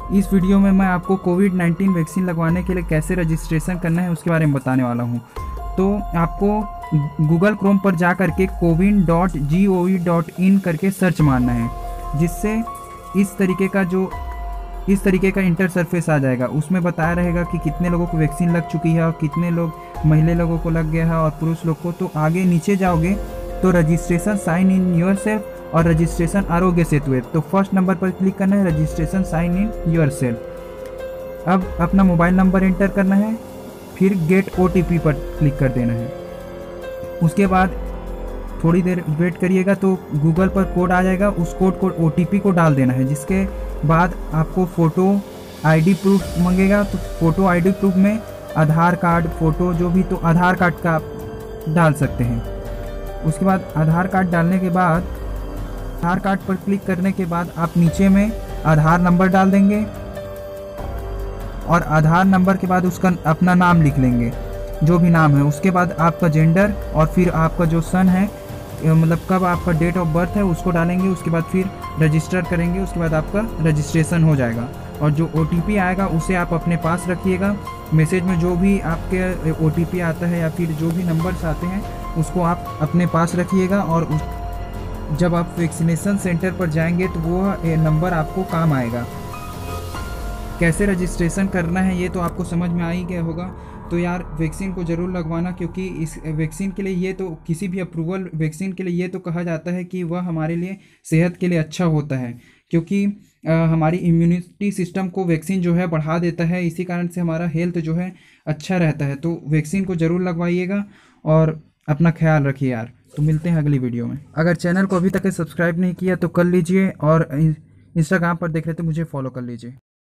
इस वीडियो में मैं आपको कोविड-19 वैक्सीन लगवाने के लिए कैसे रजिस्ट्रेशन करना है उसके बारे में बताने वाला हूँ। तो आपको गूगल क्रोम पर जा कर के cowin.gov.in करके सर्च मारना है, जिससे इस तरीके का इंटर सरफेस आ जाएगा। उसमें बताया रहेगा कि कितने लोगों को वैक्सीन लग चुकी है और कितने महिला लोगों को लग गया है और पुरुष लोग को। तो आगे नीचे जाओगे तो रजिस्ट्रेशन साइन इन योरसेल्फ और रजिस्ट्रेशन आरोग्य सेतु है, तो फर्स्ट नंबर पर क्लिक करना है, रजिस्ट्रेशन साइन इन योरसेल्फ। अब अपना मोबाइल नंबर एंटर करना है, फिर गेट OTP पर क्लिक कर देना है। उसके बाद थोड़ी देर वेट करिएगा तो गूगल पर कोड आ जाएगा, उस कोड को OTP को डाल देना है। जिसके बाद आपको फ़ोटो ID प्रूफ मांगेगा, तो फ़ोटो ID प्रूफ में आधार कार्ड फ़ोटो जो भी, तो आधार कार्ड का आप डाल सकते हैं। उसके बाद आधार कार्ड डालने के बाद आधार कार्ड पर क्लिक करने के बाद आप नीचे में आधार नंबर डाल देंगे और आधार नंबर के बाद उसका अपना नाम लिख लेंगे, जो भी नाम है। उसके बाद आपका जेंडर और फिर आपका जो सन है, मतलब कब आपका डेट ऑफ बर्थ है, उसको डालेंगे। उसके बाद फिर रजिस्टर करेंगे, उसके बाद आपका रजिस्ट्रेशन हो जाएगा। और जो OTP आएगा उसे आप अपने पास रखिएगा। मैसेज में जो भी आपके OTP आता है या फिर जो भी नंबर्स आते हैं उसको आप अपने पास रखिएगा, और जब आप वैक्सीनेशन सेंटर पर जाएंगे तो वो नंबर आपको काम आएगा। कैसे रजिस्ट्रेशन करना है ये तो आपको समझ में आ ही गया होगा। तो यार वैक्सीन को ज़रूर लगवाना, क्योंकि इस वैक्सीन के लिए ये तो किसी भी अप्रूवल वैक्सीन के लिए ये तो कहा जाता है कि वह हमारे लिए सेहत के लिए अच्छा होता है, क्योंकि हमारी इम्यूनिटी सिस्टम को वैक्सीन जो है बढ़ा देता है। इसी कारण से हमारा हेल्थ जो है अच्छा रहता है। तो वैक्सीन को ज़रूर लगवाइएगा और अपना ख्याल रखिए यार। तो मिलते हैं अगली वीडियो में। अगर चैनल को अभी तक सब्सक्राइब नहीं किया तो कर लीजिए, और इंस्टाग्राम पर देख रहे तो मुझे फॉलो कर लीजिए।